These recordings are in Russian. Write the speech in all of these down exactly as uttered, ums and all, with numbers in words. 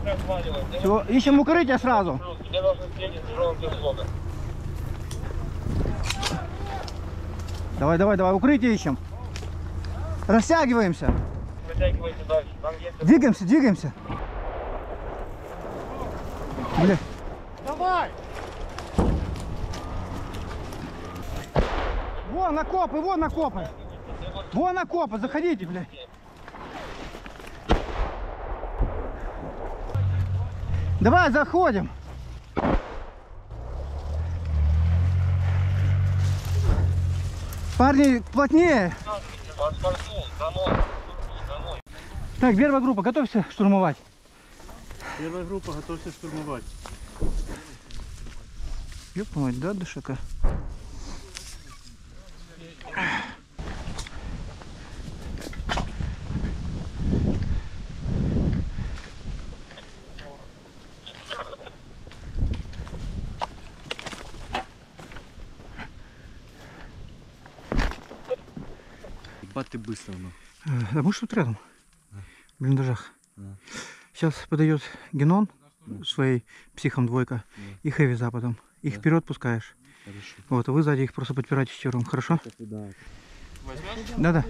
Все, ищем укрытие сразу. Давай, давай, давай, укрытие ищем. Растягиваемся. Двигаемся, двигаемся. Бля. Давай! Вон окопы, вон окопы. Вон окопы, заходите, блядь. Давай, заходим. Парни, плотнее. Так, первая группа, готовься штурмовать. Первая группа, готовься штурмовать. Ёб мать, да, дышака? Ебать ты быстро, ну. Да мы что тут рядом? Да. В блиндажах. Да. Сейчас подает Генон Да. своей психом двойка, да. И Хэви западом. Их да. Вперед пускаешь. Хорошо. Вот, а вы сзади их просто подпираете четвером. Хорошо? Да. Да-да.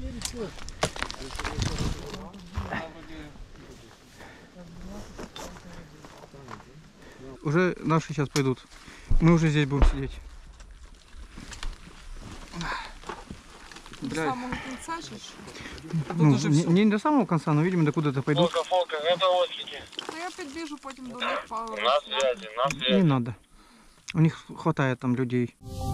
Уже наши сейчас пойдут. Мы уже здесь будем сидеть. До самого конца же? Ну, не, не до самого конца, но, видимо, до куда-то пойдут. Фолка, Фолка, готовности. Ну, я підбіжу потім до них пару На связи, на связи. Не надо. У них хватает там людей.